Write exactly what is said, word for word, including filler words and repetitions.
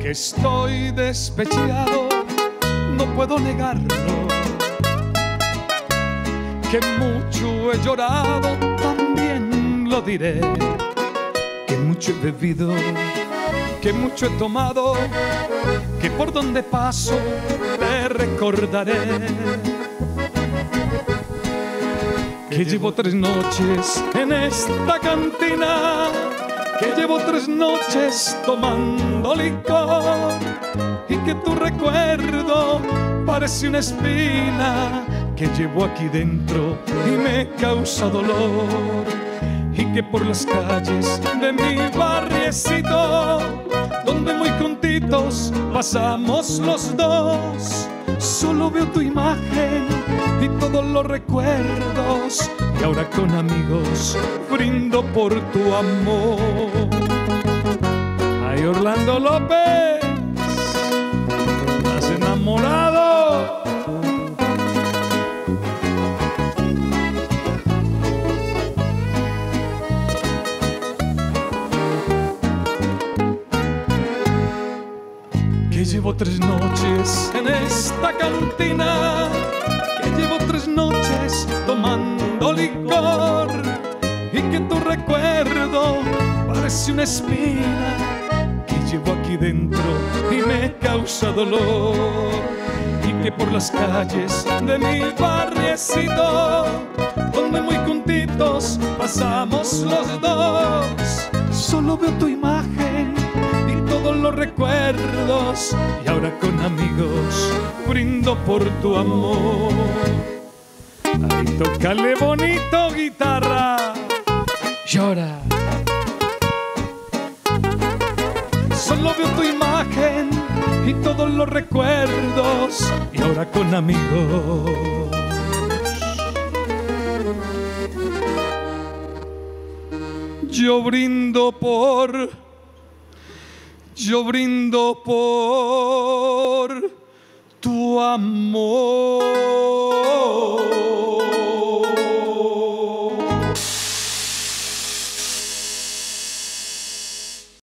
que estoy despechado, no puedo negarlo. Que mucho he llorado, también lo diré. Que mucho he bebido, que mucho he tomado, que por donde paso te recordaré. Que llevo tres noches en esta cantina, que llevo tres noches tomando licor, y que tu recuerdo parece una espina que llevo aquí dentro y me causa dolor. Y que por las calles de mi barriecito, donde muy juntitos pasamos los dos, solo veo tu imagen y todos los recuerdos, y ahora con amigos brindo por tu amor. Ay, Orlando López, estás enamorado. Que llevo tres noches en esta cantina, que llevo tres noches tomando licor, y que tu recuerdo parece una espina que llevo aquí dentro y me causa dolor. Y que por las calles de mi barriecito, donde muy juntitos pasamos los dos, solo veo tu imagen y todos los recuerdos, y ahora con amigos brindo por tu amor. Ay, tócale bonito, guitarra. Llora. Solo veo tu imagen y todos los recuerdos, y ahora con amigos yo brindo por, yo brindo por tu amor.